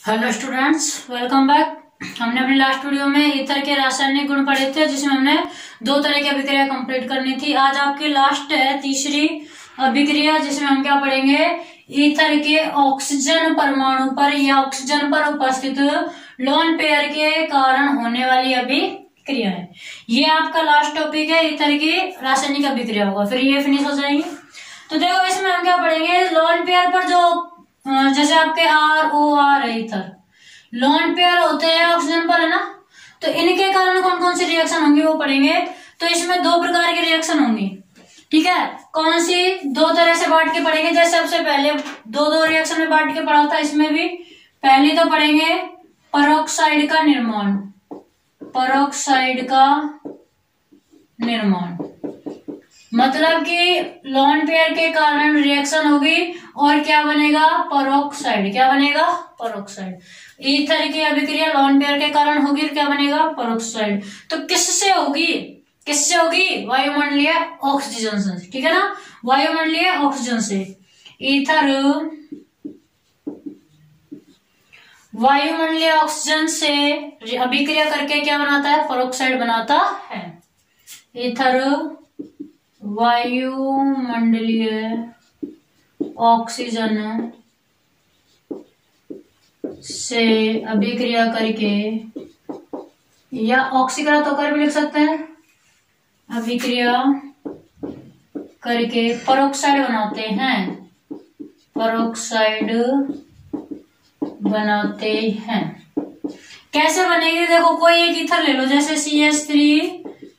Hello students, welcome back. हमने अपने last video में ईथर के रासायनिक गुण पढ़े थे, जिसमें हमने दो तरह की अभिक्रिया कंप्लीट करनी थी। आज आपकी लास्ट है तीसरी अभिक्रिया, जिसमें हम क्या पढ़ेंगे, ईथर के ऑक्सीजन परमाणु पर या ऑक्सीजन पर उपस्थित लोन पेयर के कारण होने वाली अभिक्रिया है। ये आपका लास्ट टॉपिक है, ईथर की रासायनिक अभिक्रिया होगा, फिर ये फिनिश हो जाएंगे। तो देखो, इसमें हम क्या पढ़ेंगे, लोन पेयर पर जो जैसे आपके ROR है ईथर, लोन पेयर होते हैं ऑक्सीजन पर, है ना। तो इनके कारण कौन कौन सी रिएक्शन होंगी वो पढ़ेंगे। तो इसमें दो प्रकार की रिएक्शन होंगी, ठीक है। कौन सी, दो तरह से बांट के पढ़ेंगे। जैसे सबसे पहले दो रिएक्शन में बांट के पढ़ा था, इसमें भी पहली तो पढ़ेंगे पेरोक्साइड का निर्माण। पेरोक्साइड का निर्माण मतलब कि लोन पेयर के कारण रिएक्शन होगी और क्या बनेगा, पेरोक्साइड। क्या बनेगा, पेरोक्साइड। ईथर की अभिक्रिया लोन पेयर के कारण होगी, क्या बनेगा, पेरोक्साइड। तो किससे होगी, किससे होगी, वायुमंडलीय ऑक्सीजन से, ठीक है ना, वायुमंडलीय ऑक्सीजन से। ईथर वायुमंडलीय ऑक्सीजन से अभिक्रिया करके क्या बनाता है, पेरोक्साइड बनाता है। ईथर वायुमंडलीय ऑक्सीजन से अभिक्रिया करके, या ऑक्सीकृत होकर भी लिख सकते हैं, अभिक्रिया करके पेरोक्साइड बनाते हैं, पेरोक्साइड बनाते हैं। कैसे बनेगी, देखो कोई एक ईथर ले लो, जैसे CH3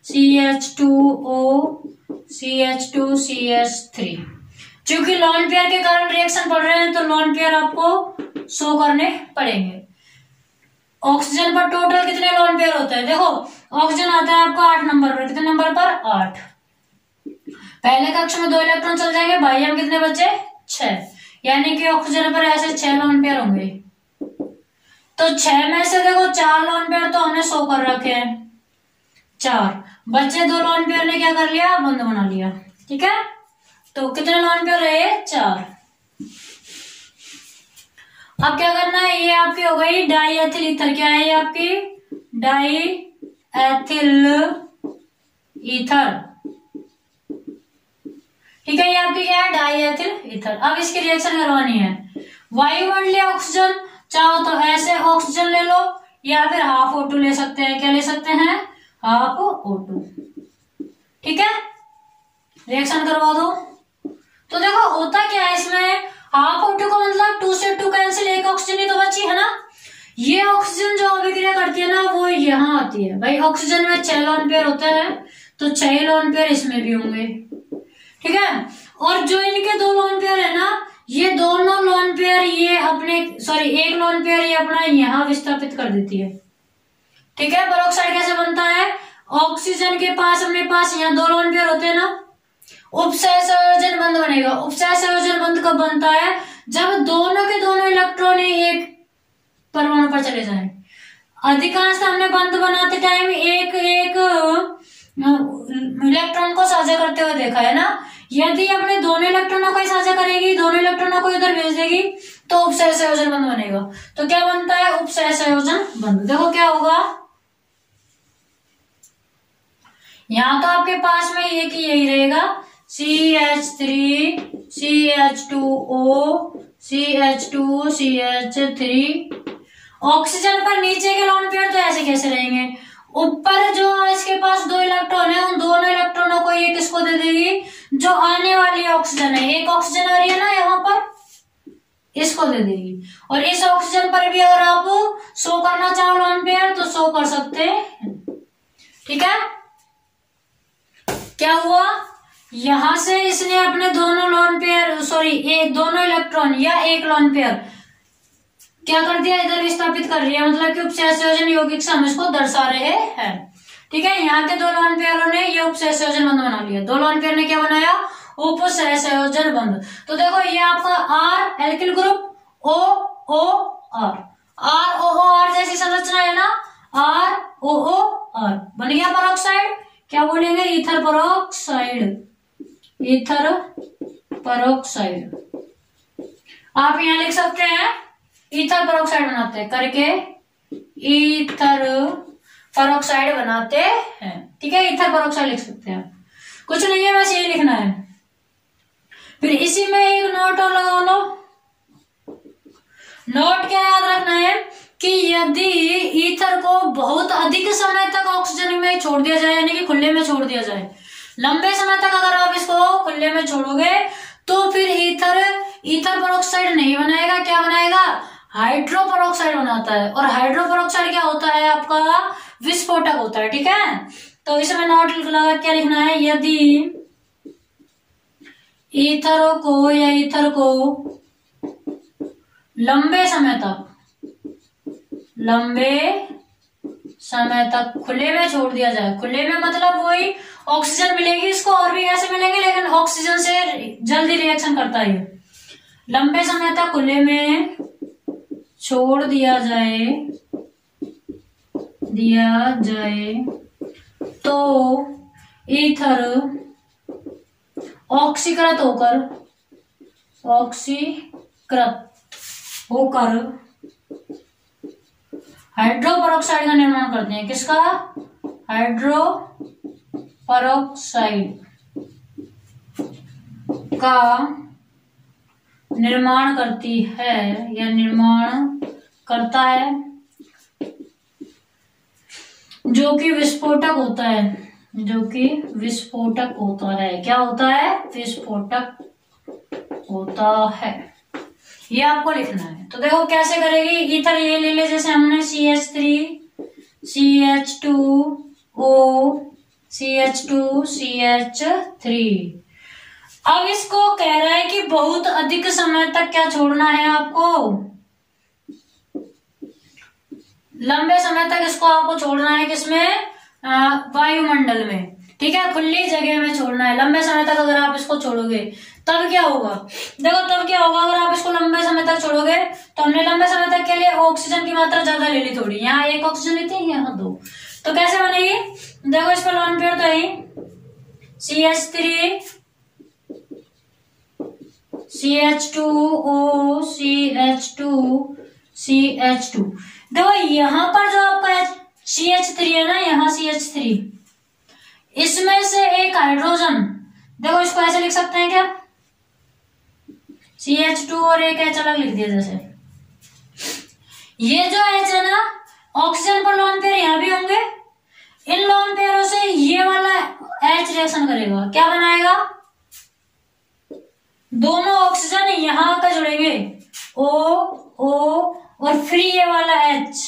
CH2O CH2 CH3। क्योंकि लोन पेयर के कारण रिएक्शन पड़ रहे हैं, तो लोन पेयर आपको शो करने पड़ेंगे। ऑक्सीजन पर टोटल कितने लोन पेयर होते हैं, देखो ऑक्सीजन आता है आपका 8 नंबर पर। कितने नंबर पर, 8। पहले कक्ष में 2 इलेक्ट्रॉन चल जाएंगे, बाह्य में कितने बचे, 6। यानी कि ऑक्सीजन पर ऐसे 6 लोन पेयर होंगे। तो 6 में से देखो 4 लोन पेयर तो हमने शो कर रखे हैं, 4 बचे। 2 लोन पेयर ने क्या कर लिया, बंद बना लिया, ठीक है। तो कितने लोन पेयर रहे, 4। अब क्या करना है, ये आपकी हो गई डाईएथिल ईथर। क्या है ये आपकी, डाईएथिल ईथर, ठीक है। ये आपकी क्या है, डाईएथिल ईथर। अब इसकी रिएक्शन करवानी है। वायुमंडलीय ऑक्सीजन, चाहो तो ऐसे ऑक्सीजन ले लो, या फिर हाफ O2 ले सकते हैं। क्या ले सकते हैं, हाफ O2, ठीक है। रिएक्शन करवा दो। तो देखो होता क्या है इसमें, हाफ O2 का मतलब 2 से 2 कैंसिल, एक ऑक्सीजन ही तो बची है ना। ये ऑक्सीजन जो अभिक्रिया करती है ना, वो यहाँ आती है। भाई ऑक्सीजन में 6 लोन पेयर होते हैं, तो 6 लोन पेयर इसमें भी होंगे, ठीक है। और जो इनके 2 लोन पेयर है ना, ये दोनों लोन पेयर ये अपने, सॉरी एक लोन पेयर ये अपना यहाँ विस्थापित कर देती है, ठीक है। पेरोक्साइड कैसे बनता है, ऑक्सीजन के पास अपने पास यहाँ 2 लोन पेयर होते हैं ना, उपसय संयोजन बंध बनेगा। उपसय संयोजन बंध कब बनता है, जब दोनों के दोनों इलेक्ट्रॉन एक परमाणु पर चले जाएं। अधिकांश हमने बंध बनाते टाइम एक एक इलेक्ट्रॉन को साझा करते हुए देखा है ना। यदि अपने दोनों इलेक्ट्रॉनों को साझा करेगी, दोनों इलेक्ट्रॉनों को इधर भेज देगी, तो उपसय संयोजन बंध बनेगा। तो क्या बनता है, उपसय संयोजन बंध। देखो क्या होगा, यहां तो आपके पास में एक ही यही रहेगा, CH3 CH2O CH2 CH3। Oxygen पर नीचे के लोन पेयर तो ऐसे कैसे रहेंगे, ऊपर जो इसके पास 2 इलेक्ट्रॉन है, उन दोनों इलेक्ट्रॉनों को ये किसको दे देगी, जो आने वाली ऑक्सीजन है। एक ऑक्सीजन आ रही है ना यहाँ पर, इसको दे देगी। और इस ऑक्सीजन पर भी अगर आप शो करना चाहो लोन पेयर, तो शो कर सकते हैं, ठीक है। क्या हुआ, यहां से इसने अपने दोनों लोन पेयर, सॉरी दोनों इलेक्ट्रॉन या एक लोन पेयर क्या कर दिया, इधर विस्थापित कर रही है। मतलब कि उपसय संयोजन यौगिक से हम इसको दर्शा रहे हैं, ठीक है। यहाँ के 2 लोन पेयरों ने ये उपसय संयोजन बंध बना लिया। 2 लोन पेयर ने क्या बनाया, उपसय संयोजन बंध। तो देखो ये आपका R alkyl group, OOR, ROOR जैसी संरचना है ना, ROOR बन गया पेरोक्साइड। क्या बोलेंगे, ईथर पेरोक्साइड, ईथर पेरोक्साइड। आप यहां लिख सकते हैं ईथर पेरोक्साइड बनाते हैं, करके ईथर पेरोक्साइड बनाते हैं। ठीक है, ईथर पेरोक्साइड लिख सकते हैं, कुछ नहीं है, बस ये लिखना है। फिर इसी में एक नोट और लगा लो। नोट क्या याद रखना है कि यदि ईथर को बहुत अधिक समय तक ऑक्सीजन में छोड़ दिया जाए, यानी कि खुले में छोड़ दिया जाए, लंबे समय तक अगर आप इसको खुले में छोड़ोगे तो फिर ईथर पेरोक्साइड नहीं बनाएगा, क्या बनाएगा, हाइड्रो पेरोक्साइड बनाता है। और हाइड्रो पेरोक्साइड क्या होता है, आपका विस्फोटक होता है। ठीक है, तो इसमें नोट लगा क्या लिखना है, यदि ईथर को लंबे समय तक खुले में छोड़ दिया जाए, खुले में मतलब वही ऑक्सीजन मिलेगी इसको, और भी गैसें मिलेंगे, लेकिन ऑक्सीजन से जल्दी रिएक्शन करता है। लंबे समय तक खुले में छोड़ दिया जाए तो ईथर ऑक्सीकृत होकर हाइड्रो पेरोक्साइड का निर्माण करते हैं। किसका, हाइड्रो पेरोक्साइड का निर्माण करती है या निर्माण करता है, जो कि विस्फोटक होता है, क्या होता है, विस्फोटक होता है। ये आपको लिखना है। तो देखो कैसे करेगी, ईथर ये ले ले, जैसे हमने CH3 CH2O CH2 CH3। अब इसको कह रहा है कि बहुत अधिक समय तक क्या छोड़ना है आपको, लंबे समय तक इसको आपको छोड़ना है, किसमें, वायुमंडल में। ठीक है, खुली जगह में छोड़ना है लंबे समय तक। अगर आप इसको छोड़ोगे तब क्या होगा, देखो तब क्या होगा, अगर आप इसको लंबे समय तक छोड़ोगे तो हमने लंबे समय तक के लिए ऑक्सीजन की मात्रा ज्यादा ले ली थोड़ी, यहाँ एक ऑक्सीजन लेते हैं, यहाँ दो, तो कैसे बनेगी, देखो इस पर लोन पेयर तो है CH3 CH2O CH2 देखो यहाँ पर जो आपका CH3 है ना, यहाँ CH3, इसमें से एक हाइड्रोजन, देखो इसको ऐसे लिख सकते हैं क्या, CH2 और एक H अलग लिख दिया। जैसे ये जो H है ना, ऑक्सीजन पर लोन पेयर यहाँ भी होंगे, इन लोन पेयरों से ये वाला H रिएक्शन करेगा, क्या बनाएगा, दोनों ऑक्सीजन यहाँ आकर जुड़ेंगे, O और फिर ये वाला H।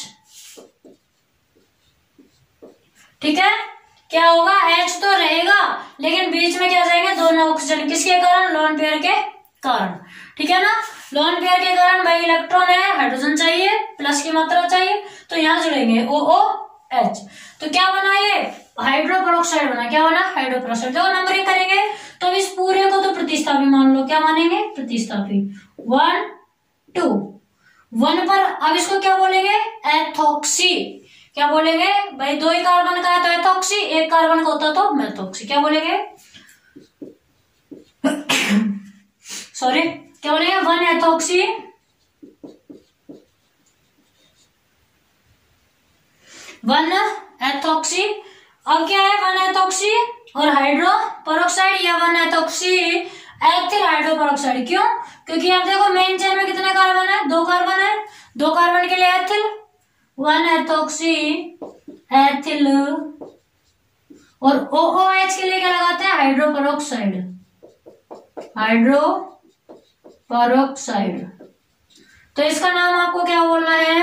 ठीक है, क्या होगा, H तो रहेगा लेकिन बीच में क्या जाएंगे, दोनों ऑक्सीजन, किसके कारण, लोन पेयर के कारण। ठीक है ना, लोन पेयर के कारण भाई इलेक्ट्रॉन है, हाइड्रोजन चाहिए, प्लस की मात्रा चाहिए, तो यहाँ जुड़ेंगे OOH। तो क्या बना, ये हाइड्रो पेरोक्साइड बना, क्या बना, हाइड्रो पेरोक्साइड। जब नंबरिंग करेंगे तो इस पूरे को तो प्रतिस्थापी मान लो, क्या मानेंगे, प्रतिस्थापी, 1 2 1 पर। अब इसको क्या बोलेंगे, एथॉक्सी, क्या बोलेंगे भाई, 2 ही कार्बन का है तो एथॉक्सी, 1 कार्बन का होता तो मेथॉक्सी, क्या बोलेंगे सॉरी, क्या बोलेंगे, 1 एथॉक्सी, 1 एथॉक्सी। अब क्या है, 1 एथॉक्सी और हाइड्रो पेरोक्साइड, या 1 एथॉक्सी एथिल हाइड्रो पेरोक्साइड। क्यों, क्योंकि आप देखो मेन चेन में कितने कार्बन है, 2 कार्बन है, 2 कार्बन के लिए एथिल, 1 एथॉक्सी एथिल, और OOH के लिए क्या लगाते हैं, हाइड्रो पेरोक्साइड। तो इसका नाम आपको क्या बोलना है,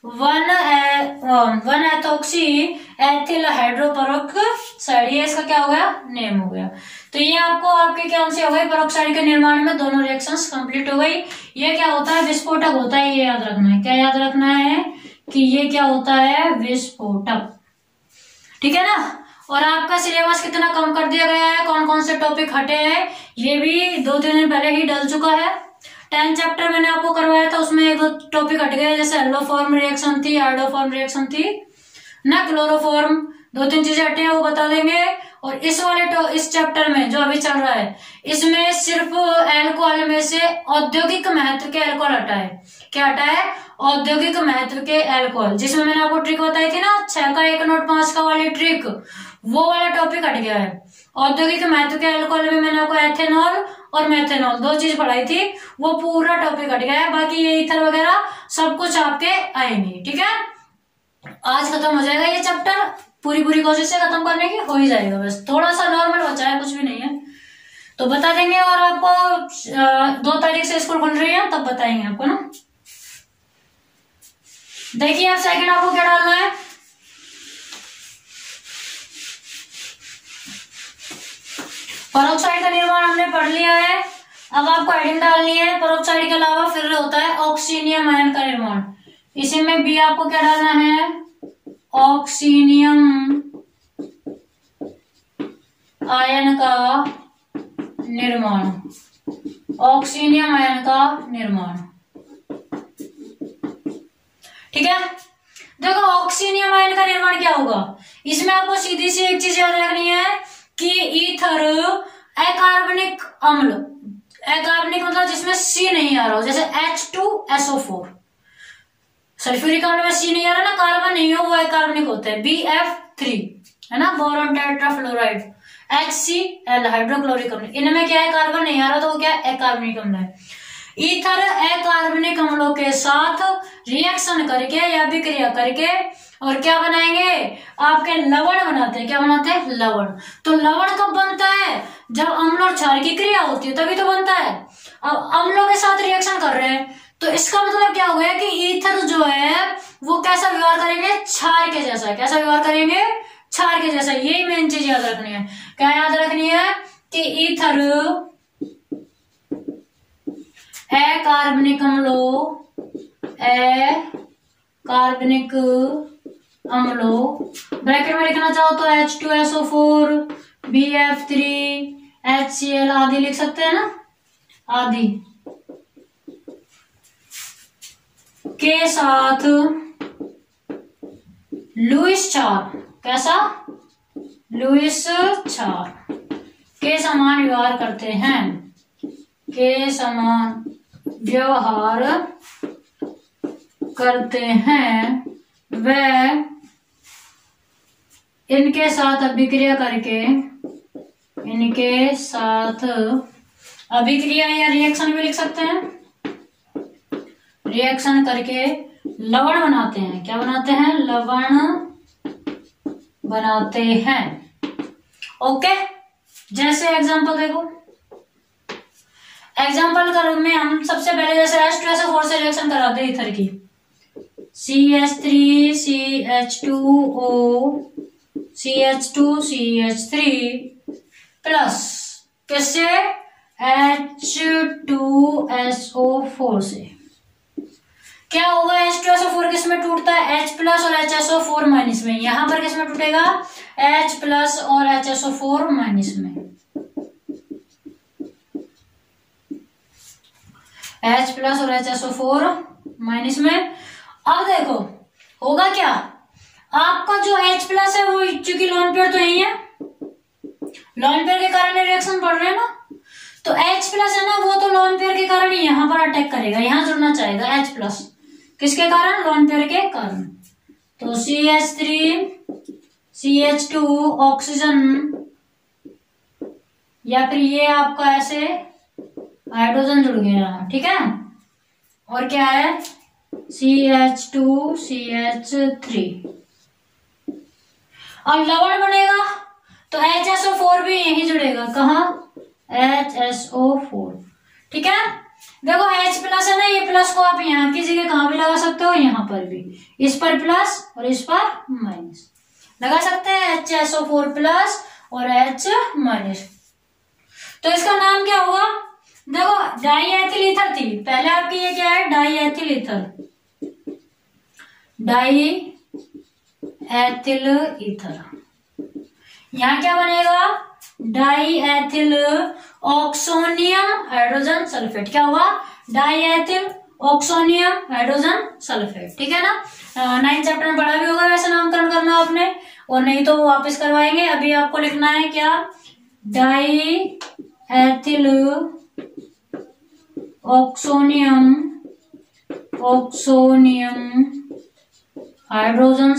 1 एथॉक्सी एथिल हाइड्रो पेरोक्साइड, ये इसका क्या हो गया, नेम हो गया। तो ये आपको आपके क्या से हो गई, पेरोक्साइड के निर्माण में दोनों रिएक्शंस कंप्लीट हो गई। ये क्या होता है, विस्फोटक होता है, ये याद रखना है, क्या याद रखना है कि ये क्या होता है, विस्फोटक। ठीक है ना, और आपका सिलेबस कितना कम कर दिया गया है, कौन कौन से टॉपिक हटे हैं, ये भी 2-3 दिन पहले ही डल चुका है। 10 चैप्टर मैंने आपको करवाया था, उसमें 1-2 टॉपिक हट गए, जैसे एल्डोफॉर्म रिएक्शन थी, आयोडोफॉर्म रिएक्शन थी ना, क्लोरोफॉर्म 2-3 चीजें हटी हैं वो बता देंगे। और इस चैप्टर में जो अभी चल रहा है इसमें सिर्फ एल्कोहल में से औद्योगिक महत्व के एल्कोहल हटा है। क्या हटा है? औद्योगिक महत्व के एल्कोहल, जिसमें मैंने आपको ट्रिक बताई थी ना 6 का 1 नोट 5 का वाली ट्रिक, वो वाला टॉपिक हट गया है। औद्योगिक महत्व के अल्कोहल में मैंने आपको एथेनॉल और मेथेनॉल 2 चीज पढ़ाई थी, वो पूरा टॉपिक हट गया है। बाकी ये ईथर वगैरह सब कुछ आपके आएंगे। ठीक है, आज खत्म हो जाएगा ये चैप्टर, पूरी कोशिश से खत्म करने की हो ही जाएगा। बस थोड़ा सा नॉर्मल बचा है, कुछ भी नहीं है, तो बता देंगे। और आपको 2 तारीख से स्कूल खुल रही है, तब बताएंगे आपको ना। देखिए आप सेकंड आपको क्या डालना है। परोक्साइड का निर्माण हमने पढ़ लिया है, अब आपको हेडिंग डालनी है। परोक्साइड के अलावा फिर होता है ऑक्सीनियम आयन का निर्माण, इसी में भी आपको क्या डालना है? ऑक्सीनियम आयन का निर्माण, ऑक्सीनियम आयन का निर्माण। ठीक है, देखो ऑक्सीनियम आयन का निर्माण क्या होगा, इसमें आपको सीधी सी एक चीज याद रखनी है कि ईथर अकार्बनिक अम्ल, अकार्बनिक मतलब जिसमें C नहीं आ रहा हो, जैसे H2SO4, सल्फ्यूरिक अम्ल में C नहीं आ रहा ना, कार्बन नहीं हो, वो अकार्बनिक होता है। BF3 है ना, बोरॉन टेट्राफ्लोराइड, HCl हाइड्रोक्लोरिक अम्ल, इनमें क्या है? कार्बन नहीं आ रहा, तो वो क्या है? अकार्बनिक अम्ल है। ईथर अकार्बनिक अम्लों के साथ रिएक्शन करके या विक्रिया करके और क्या बनाएंगे? आपके लवण बनाते हैं। क्या बनाते हैं? लवण। तो लवण कब बनता है? जब अम्ल और क्षार की क्रिया होती है, तभी तो बनता है। अब अम्लों के साथ रिएक्शन कर रहे हैं, तो इसका मतलब क्या हो गया कि ईथर जो है वो कैसा व्यवहार करेंगे? क्षार के जैसा। कैसा व्यवहार करेंगे? क्षार के जैसा। यही मेन चीज याद रखनी है। क्या याद रखनी है? कि ईथर अकार्बनिक अम्लों, अकार्बनिक अम्लों, ब्रैकेट में लिखना चाहो तो H2SO4, BF3, HCl आदि लिख सकते हैं ना, आदि के साथ लुईस क्षार, कैसा? लुईस क्षार के समान व्यवहार करते हैं, के समान व्यवहार करते हैं, व इनके साथ अभिक्रिया करके, इनके साथ अभिक्रिया या रिएक्शन भी लिख सकते हैं, रिएक्शन करके लवण बनाते हैं। क्या बनाते हैं? लवण बनाते हैं। ओके, जैसे एग्जांपल देखो, एग्जांपल में हम सबसे पहले जैसे H2SO4 से रिएक्शन कराते हैं ईथर की, CH3 CH2O CH2 CH3 plus किससे? H2SO4 से। क्या होगा? H2SO4 किस में टूटता है? H प्लस और HSO4 माइनस में। यहां पर किस में टूटेगा? H प्लस और HSO4 माइनस में। H प्लस और HSO4 माइनस में। अब देखो होगा क्या, आपका जो H प्लस है वो चूंकि लोन पेयर तो यही है, लोन पेयर के कारण रिएक्शन बढ़ रहे हैं ना, तो H प्लस है ना वो तो लोन पेयर के कारण ही यहां पर अटैक करेगा, यहां जुड़ना चाहेगा H प्लस। किसके कारण? लोन पेयर के कारण। तो CH3 CH2 ऑक्सीजन, या फिर ये आपका ऐसे हाइड्रोजन जुड़ गया। ठीक है, और क्या है? CH2 CH3 और लवण बनेगा तो HSO4 भी यही जुड़ेगा। कहा? HSO4। ठीक है, देखो H प्लस है ना, ये प्लस को आप यहाँ की जगह कहां भी लगा सकते हो, यहाँ पर भी, इस पर प्लस और इस पर माइनस लगा सकते हैं, HSO4 प्लस और H माइनस। तो इसका नाम क्या होगा? देखो डाई एथिल ईथर थी पहले आपकी, ये क्या है? Di ethyl ether, di ethyl ether. यहां क्या बनेगा? Di ethyl oxonium hydrogen sulphate. क्या हुआ? Di ethyl oxonium hydrogen sulphate. ठीक है ना, 9th चैप्टर में पढ़ा भी होगा वैसे नामकरण करना आपने। और नहीं तो वापस करवाएंगे। अभी आपको लिखना है क्या, di ethyl oxonium hydrogen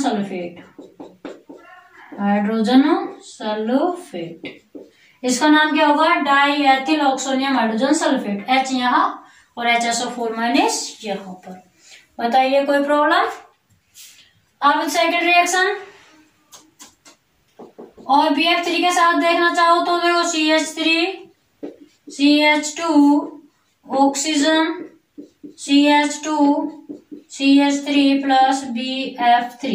sulphate. इसका नाम क्या होगा, di ethyl oxonium hydrogen sulphate. H यहाँ और HSO4- यहाँ पर। बताइए कोई प्रॉब्लम। अब सेकंड रिएक्शन और BF3 के साथ देखना चाहो तो देखो, CH3 CH2 oxygen CH2 CH3 plus BF3।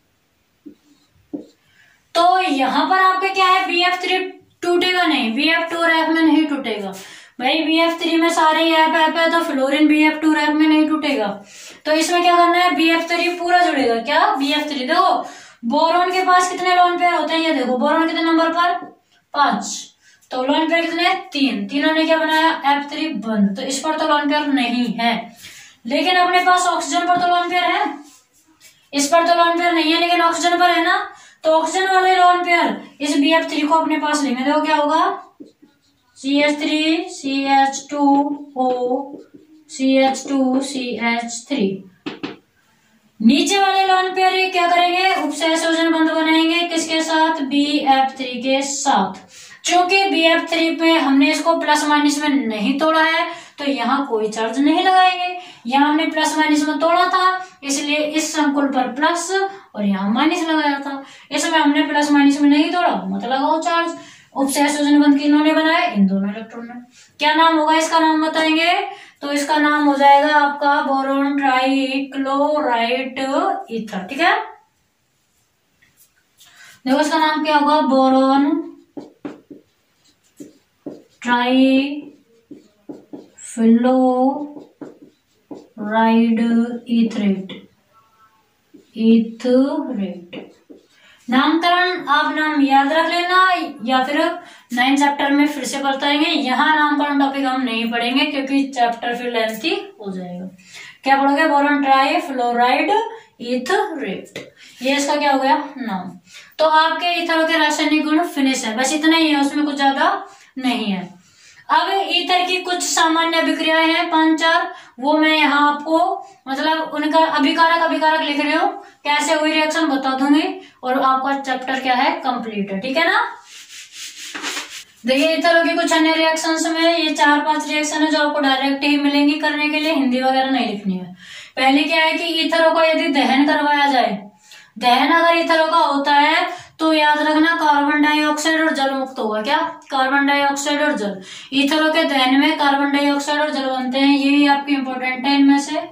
तो यहां पर आपके क्या है, BF3 टूटेगा नहीं, BF2 रैप में नहीं टूटेगा भाई। BF3 में सारे ऐप है तो फ्लोरीन BF2 रैप में नहीं टूटेगा। तो इसमें क्या करना है, BF3 पूरा जुड़ेगा। क्या, BF3 देखो बोरॉन के पास कितने लोन पेयर होते हैं, ये देखो बोरॉन कितने नंबर पर, 5, तो लोन पेयर कितने, 3, तीनों ने क्या बनाया, F3 बंद। तो इस पर तो लोन पेयर नहीं है, लेकिन अपने पास ऑक्सीजन पर तो लोन पेयर है, इस पर तो लोन पेयर नहीं है लेकिन ऑक्सीजन पर है ना। तो ऑक्सीजन वाले लोन पेयर इस BF3 को अपने पास लेंगे। देखो क्या होगा, CH3 CH2O CH2 CH3। नीचे वाले लोन पेयर क्या करेंगे, उपसहसंयोजन बंध बनाएंगे किसके साथ, BF3 के साथ। चूंकि BF3 पे हमने इसको प्लस माइनस में नहीं तोड़ा है तो यहाँ कोई चार्ज नहीं लगाएंगे। यहाँ हमने प्लस माइनस में तोड़ा था इसलिए इस संकुल पर प्लस और यहाँ माइनस लगाया था। इसमें हमने प्लस माइनस में नहीं तोड़ा, मत लगाओ चार्ज। उपसहसंयोजन बंध किन्होंने बनाया, इन दोनों इलेक्ट्रॉन ने। क्या नाम होगा इसका, नाम बताएंगे तो इसका नाम हो जाएगा आपका बोरोन ट्राइक्लोराइड ईथर। ठीक है, देखो इसका नाम क्या होगा, बोरोन ट्राइफ्लोराइड ईथरेट। नामकरण आप नाम याद रख लेना या फिर 9 चैप्टर में फिर से बताएंगे। यहाँ नामकरण टॉपिक हम नहीं पढ़ेंगे क्योंकि चैप्टर फिर लेंथी हो जाएगा। क्या पढ़ोगे, बोरॉन ट्राइफ्लोराइड ईथरेट, ये इसका क्या हो गया नाम। तो आपके ईथरों के रासायनिक गुण फिनिश है, बस इतना ही है, उसमें कुछ ज्यादा नहीं है। अब ईथर की कुछ सामान्य अभिक्रियाएं हैं 5-4, वो मैं यहाँ आपको मतलब उनका अभिकारक लिख रही हूँ, कैसे हुई रिएक्शन बता दूंगी और आपका चैप्टर क्या है, कंप्लीट है। ठीक है ना। देखिए ईथरों की कुछ अन्य रिएक्शंस में ये 4-5 रिएक्शन है जो आपको डायरेक्ट ही मिलेंगी करने के लिए, हिंदी वगैरह नहीं लिखनी है। पहले क्या है कि ईथरों का यदि दहन करवाया जाए, दहन अगर ईथरों का होता है तो याद रखना कार्बन डाइऑक्साइड और जल मुक्त होगा। क्या, कार्बन डाइऑक्साइड और जल। ईथरों के दहन में कार्बन डाइऑक्साइड और जल बनते हैं, ये भी आपकी इंपॉर्टेंट है। इनमें से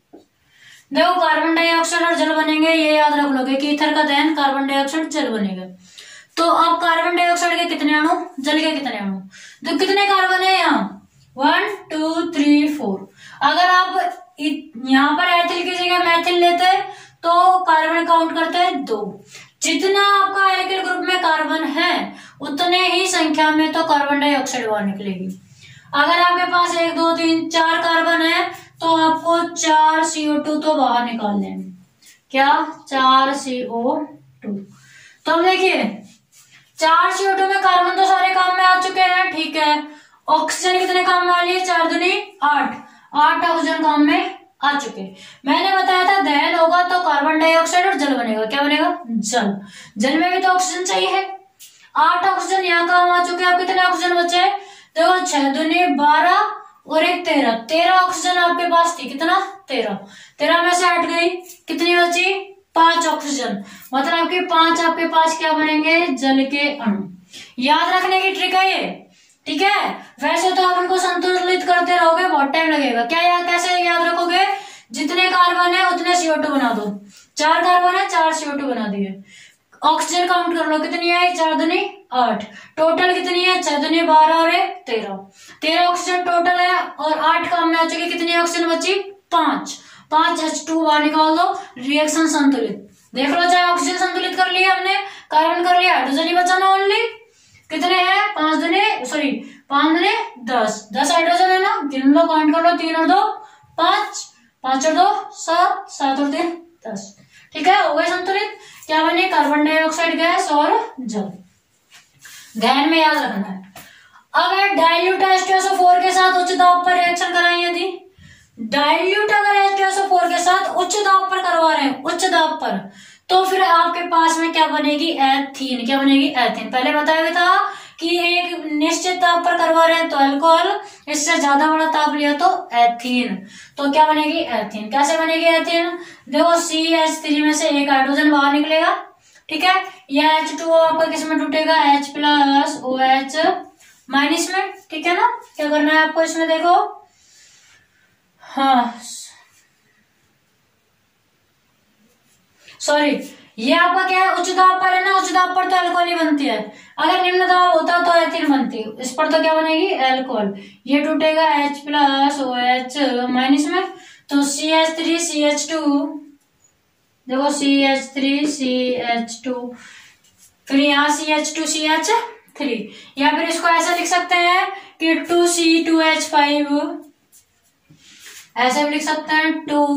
देखो कार्बन डाइऑक्साइड और जल बनेंगे, ये याद रख लोगे कि ईथर का दहन कार्बन डाइऑक्साइड जल बनेगा। तो अब कार्बन डाइऑक्साइड के कितने अणु, जल के कितने अणु, तो कितने कार्बन है यहाँ, 1 2 3 4। अगर आप यहाँ पर एथिल की जगह मैथिल लेते तो कार्बन काउंट करते हैं 2। जितना आपका एल्किल ग्रुप में कार्बन है उतने ही संख्या में तो कार्बन डाइऑक्साइड बाहर निकलेगी। अगर आपके पास 1 2 3 4 कार्बन है तो आपको 4 CO2 तो बाहर निकालने हैं। क्या, 4 CO2। तो अब देखिए 4 CO2 में कार्बन तो सारे काम में आ चुके हैं, ठीक है। ऑक्सीजन कितने काम में आ रही है, 4 दूनी 8 ऑक्सीजन काम में आ चुके। मैंने बताया था दहन होगा तो कार्बन डाइऑक्साइड और जल बनेगा। क्या बनेगा, जल। जल में भी तो ऑक्सीजन चाहिए है। 8 ऑक्सीजन यहाँ काम आ चुके। अब कितने ऑक्सीजन बचे, देखो 6 दूनी 12 और 1 13 ऑक्सीजन आपके पास थी। कितना, 13 में से 8 गई, कितनी बची, 5 ऑक्सीजन। मतलब कि 5 आपके पास क्या बनेंगे, जल के अणु। याद रखने की ट्रिक है ये, ठीक है। वैसे तो आप उनको संतुलित करते रहोगे, बहुत टाइम लगेगा। क्या यार, कैसे याद रखोगे, जितने कार्बन है उतने CO2 बना दो। 4 कार्बन है, 4 CO2 बना दिए। ऑक्सीजन काउंट कर लो, कितनी है, 4 दूनी 8। टोटल कितनी है, 6 दूनी 12 और 1 13 ऑक्सीजन टोटल है और 8 काम में आ चुकी। कितनी ऑक्सीजन बची, 5 H2 बाहर निकाल दो, रिएक्शन संतुलित। देख लो, चाहे ऑक्सीजन संतुलित कर लिया हमने, कार्बन कर लिया, हाइड्रोजन ही बचा ना ओनली। कितने हैं, 5 दूनी 10 हाइड्रोजन है ना, गिन लो, काउंट कर लो, 3 और 2 5 5 और 2 7 7 और 3 10। ठीक है, हो गए संतुलित। क्या बने? कार्बन डाइऑक्साइड गैस और जल। ध्यान में याद रखना है। अगर डाइल्यूट H2SO4 के साथ उच्च दाब पर रिएक्शन कराएं, यदि डाइल्यूट अगर H2SO4 के साथ उच्च दाब पर करवा रहे हैं, उच्च दाब पर, तो फिर आपके पास में क्या बनेगी? एथीन। क्या बनेगी? एथीन। पहले बताया भी था कि एक निश्चित ताप पर करवा रहे हैं तो अल्कोहल, इससे ज्यादा बड़ा ताप लिया तो एथीन। तो क्या बनेगी? एथीन। कैसे बनेगी एथीन? देखो CH3 में से एक हाइड्रोजन बाहर निकलेगा, ठीक है, यह H2O आपका किस में टूटेगा? H प्लस OH माइनस में, ठीक है ना। क्या करना है आपको इसमें? देखो, हाँ सॉरी, ये आपका क्या है? उच्च दाब पर है ना, उच्च दाब पर तो अल्कोहल ही बनती है। अगर निम्न दाब होता तो एथीन बनती, इस पर तो क्या बनेगी? अल्कोहल। ये टूटेगा H प्लस OH माइनस में, तो CH3 CH2, देखो CH3 CH2, फिर यहाँ CH2 CH3, या फिर इसको ऐसा लिख सकते हैं कि 2C2H5, ऐसे भी लिख सकते हैं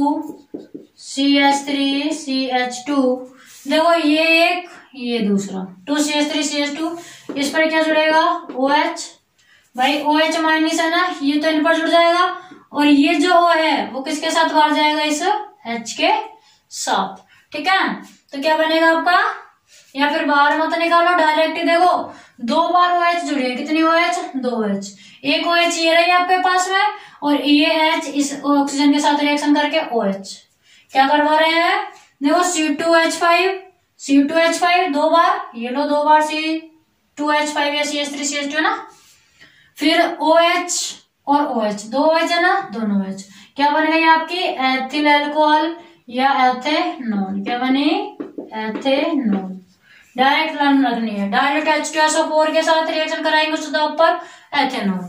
2CH3 CH2। देखो ये एक, ये दूसरा, 2CH3 CH2, इस पर क्या जुड़ेगा? OH। भाई OH माइनस है ना, ये तो इन पर जुड़ जाएगा, और ये जो O है वो किसके साथ बाहर जाएगा? इस H के साथ, ठीक है। तो क्या बनेगा आपका? या फिर बाहर मत निकालो, डायरेक्ट ही देखो, 2 बार OH जुड़ी है। कितनी OH? 2 OH। एक OH ये रही आपके पास में, और ये H इस ऑक्सीजन के साथ रिएक्शन करके OH क्या करवा रहे हैं? देखो C2H5 C2H5 2 बार, ये लो 2 बार C2H5 या CH3 CH2 है ना, फिर OH और OH, 2 OH है ना, दोनों OH, क्या बन गई आपकी? एथिल अल्कोहल या एथेनॉल। क्या बनी? एथेनॉल। डायरेक्ट लाइन रखनी है। डायरेक्ट H2SO4 के साथ रिएक्शन कराएंगे उच्च दाब पर, एथेनॉल।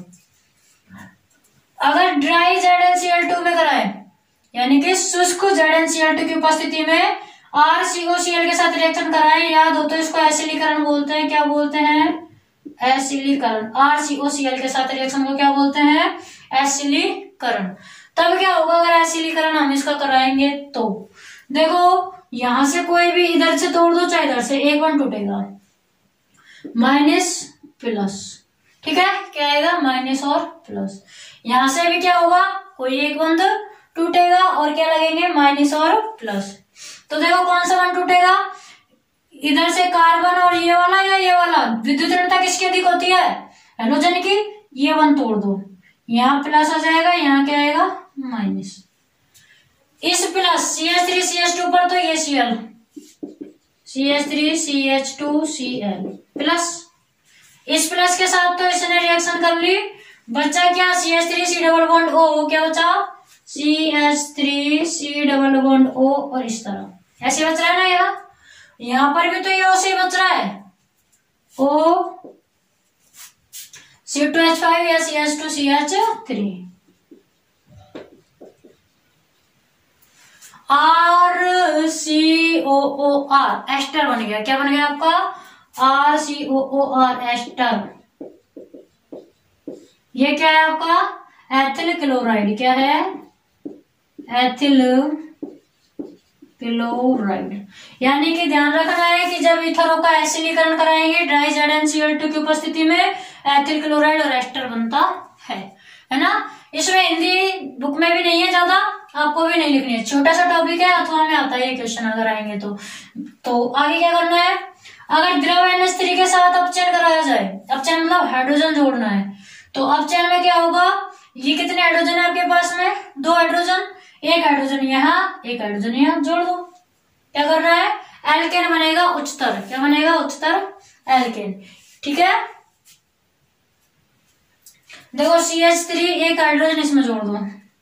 अगर ड्राई ZnCl2 में कराएं, यानी कि शुष्क ZnCl2 की उपस्थिति में RCOCl के साथ रिएक्शन कराएं, याद हो तो इसको एसिलीकरण बोलते हैं। क्या बोलते हैं? एसिलीकरण। RCOCl के साथ रिएक्शन को क्या बोलते हैं? एसिलीकरण। तब क्या होगा अगर एसिलीकरण हम इसका कराएंगे तो? देखो यहां से कोई भी इधर से तोड़ दो चाहे इधर से, एक बंद टूटेगा, माइनस प्लस, ठीक है, क्या आएगा? माइनस और प्लस। यहां से भी क्या होगा? कोई एक बंद टूटेगा और क्या लगेंगे? माइनस और प्लस। तो देखो कौन सा बंद टूटेगा? इधर से कार्बन और ये वाला या ये वाला? विद्युत ऋणता किसकी अधिक होती है? हेलोजन की। ये बंद तोड़ दो, यहाँ प्लस आ जाएगा, यहाँ क्या आएगा? माइनस। इस प्लस CH3 CH2 पर तो ये Cl, CH3 CH2 Cl plus, इस प्लस के साथ तो इसने रिएक्शन कर ली, बचा क्या? CH3 C double bond O, क्या बचा? CH3 C double bond O, और इस तरह ऐसे बच रहा है ना, यहाँ पर भी तो ये O से बच रहा है, O C2H5 या CH2 CH3। RCOOR एस्टर बन गया। क्या बन गया आपका? RCOOR ester. ये क्या है आपका? Ethyl chloride. क्या है? Ethyl chloride. यानी कि ध्यान रखना है कि जब इथरो का एसिलीकरण कराएंगे ड्राई ZnCl2 की उपस्थिति में एथिल क्लोराइड और एस्टर बनता है ना। इसमें हिंदी बुक में भी नहीं है, ज्यादा आपको भी नहीं लिखनी है, छोटा सा टॉपिक है, अथवा में आता है ये क्वेश्चन अगर आएंगे तो आगे क्या करना है? अगर द्रव NH3 के साथ अपचयन कराया जाए, अपचयन मतलब हाइड्रोजन जोड़ना है, तो अपचयन में क्या होगा? ये कितने हाइड्रोजन है आपके पास में? 2 हाइड्रोजन, एक हाइड्रोजन यहाँ, एक हाइड्रोजन यहाँ, जोड़ दो। क्या करना है? एल्केन बनेगा उच्चतर। क्या बनेगा? उच्चतर एल्केन, ठीक है। देखो CH3, एक हाइड्रोजन इसमें जोड़ दो,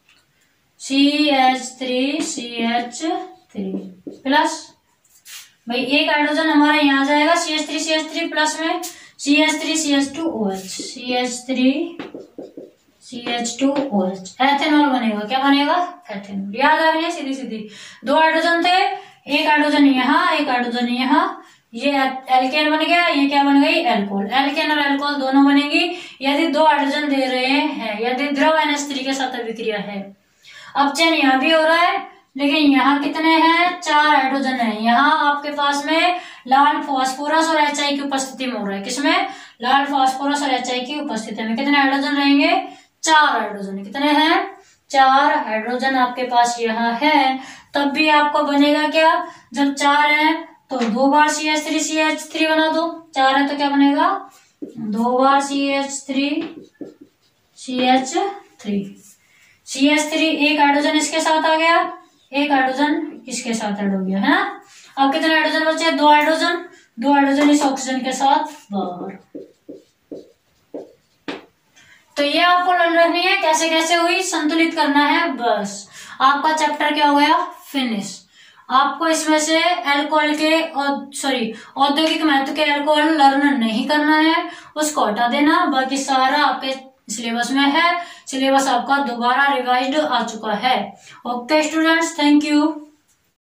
CH3 CH3 प्लस, भाई एक हाइड्रोजन हमारा यहाँ जाएगा, CH3 CH3 प्लस में CH3 CH2 OH, CH3 CH2 OH, ethanol बनेगा। क्या बनेगा? एथेनॉल। याद आ गई सीधी सीधी। 2 हाइड्रोजन थे, एक हाइड्रोजन यहाँ, एक हाइड्रोजन यहाँ, ये एल्केन बन गया, ये क्या बन गई? एल्कोहल। एल्केन और एल्कोहल दोनों बनेंगी यदि 2 हाइड्रोजन दे रहे हैं, यदि द्रव NH3 के साथ अभिक्रिया है। अपचयन यहाँ भी हो रहा है, लेकिन यहाँ कितने हैं, 4 हाइड्रोजन है। यहाँ आपके पास में लाल फास्फोरस और HI की उपस्थिति में हो रहा है। किसमें, लाल फास्फोरस और HI की उपस्थिति में कितने हाइड्रोजन रहेंगे, 4 हाइड्रोजन। कितने हैं, 4 हाइड्रोजन आपके पास यहाँ है। तब भी आपको बनेगा क्या, जब 4 है तो 2 बार CH3 बना दो। 4 है तो क्या बनेगा, 2 बार CH3। एक हाइड्रोजन इसके साथ आ गया, एक हाइड्रोजन इसके साथ ऐड हो गया है ना। अब कितने हाइड्रोजन बचे, 2 हाइड्रोजन। 2 हाइड्रोजन इस ऑक्सीजन के साथ बाहर। तो ये आपको लर्न रखनी है कैसे कैसे हुई, संतुलित करना है, बस आपका चैप्टर क्या हो गया, फिनिश। आपको इसमें से अल्कोहल के औद्योगिक महत्व के अल्कोहल लर्न नहीं करना है, उसको हटा देना। बाकी सारा आपके सिलेबस में है। सिलेबस आपका दोबारा रिवाइज्ड आ चुका है। Okay students, thank you.